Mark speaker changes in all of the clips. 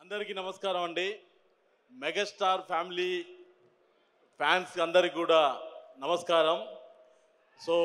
Speaker 1: అందరికీ నమస్కారం అండి. మెగాస్టార్ ఫ్యామిలీ ఫ్యాన్స్ అందరికీ కూడా నమస్కారం. So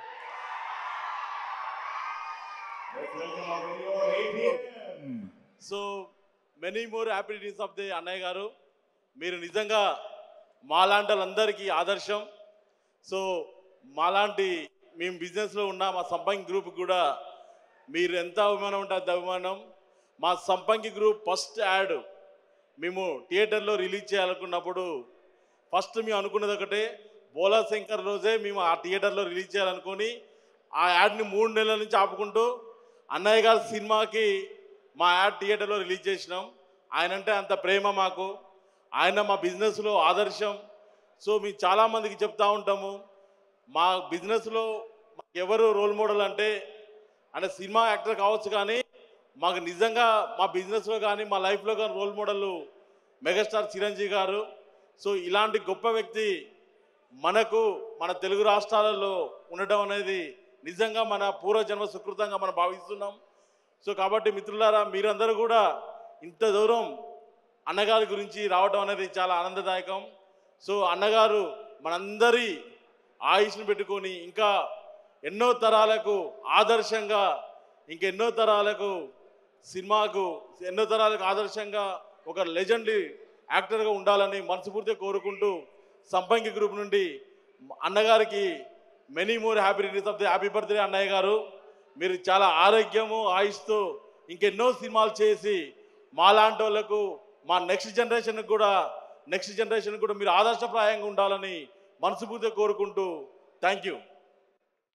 Speaker 1: many more happy returns of the అన్నయ్య గారు. మీరు నిజంగా మాలాంటి వాళ్ళందరికీ ఆదర్శం. సో మాలాంటి మేము బిజినెస్లో ఉన్న మా సంపంగి గ్రూప్ కూడా మీరు ఎంత అభిమానం ఉంటే అంత అభిమానం. మా సంపంగి గ్రూప్ ఫస్ట్ యాడ్ మేము థియేటర్లో రిలీజ్ చేయాలనుకున్నప్పుడు ఫస్ట్ మేము అనుకున్నది ఒకటే, బోలా శంకర్ రోజే మేము ఆ థియేటర్లో రిలీజ్ చేయాలనుకొని ఆ యాడ్ని 3 నెలల నుంచి ఆపుకుంటూ అన్నయ్య గారి సినిమాకి మా యాడ్ థియేటర్లో రిలీజ్ చేసినాం. ఆయన అంటే అంత ప్రేమ మాకు. ఆయన మా బిజినెస్లో ఆదర్శం. సో మేము చాలామందికి చెప్తా ఉంటాము, మా బిజినెస్లో ఎవరు రోల్ మోడల్ అంటే సినిమా యాక్టర్ కావచ్చు, కానీ మాకు నిజంగా మా బిజినెస్లో కానీ మా లైఫ్లో కానీ రోల్ మోడల్ మెగాస్టార్ చిరంజీవి గారు. సో ఇలాంటి గొప్ప వ్యక్తి మనకు మన తెలుగు రాష్ట్రాలలో ఉండటం అనేది నిజంగా మన పూర్వజన్మ సుకృతంగా మనం భావిస్తున్నాం. సో కాబట్టి మిత్రులారా, మీరందరూ కూడా ఇంత దూరం అన్నగారి గురించి రావడం అనేది చాలా ఆనందదాయకం. సో అన్నగారు మనందరి ఆయుష్ను పెట్టుకొని ఇంకా ఎన్నో తరాలకు ఆదర్శంగా, ఇంకెన్నో తరాలకు సినిమాకు ఎన్నో తరాలకు ఆదర్శంగా ఒక లెజెండరీ యాక్టర్గా ఉండాలని మనస్ఫూర్తిగా కోరుకుంటూ సంపంగి గ్రూప్ నుండి అన్నగారికి many more happy returns of the happy birthday అన్నయ్య గారు. మీరు చాలా ఆరోగ్యము ఆయుష్తో ఇంకెన్నో సినిమాలు చేసి మాలాంటి వాళ్ళకు మా నెక్స్ట్ జనరేషన్కి కూడా మీరు ఆదర్శప్రాయంగా ఉండాలని మనస్ఫూర్తిగా కోరుకుంటూ థ్యాంక్ యూ.